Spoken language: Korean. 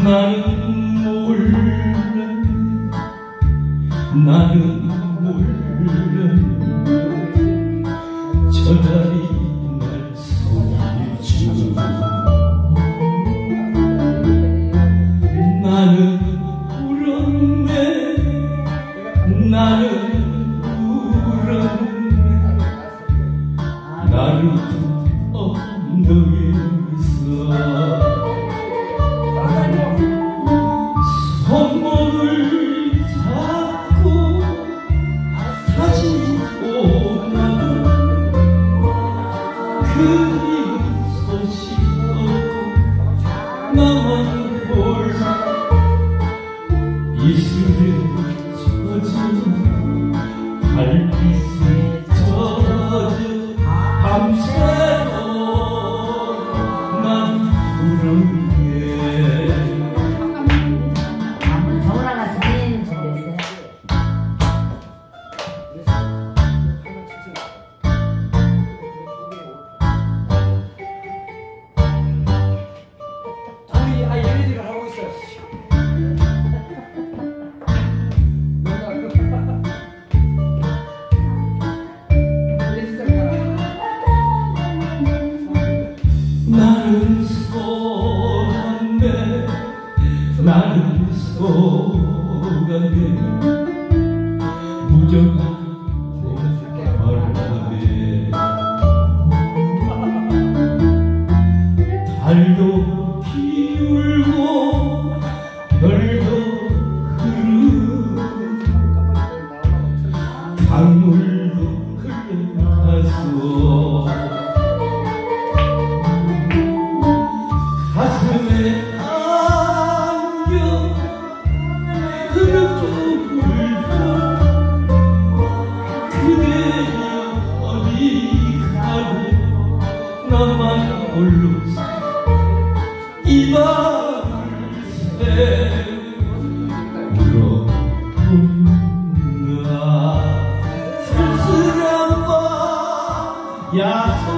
나는 몰랐네 저 달이 날 속이죠. 나는 울었네 나는 울었네 나를 엉덩이에서 손목을 잡고 다짐고 나는 그림 소식 없고 나만 몰라 이슬에 젖은 달빛에 젖은 밤새도 난 울었네. 나는 속았네 나는 속았네 무정한 바람에 달도 피울고 별도 흐르고 강물도 흘러가서 가슴에 안겨 흐르고 울고 그대여 어디 가고 나만 홀로 이 밤을 새우러 온다 쓸쓸한 밤 약속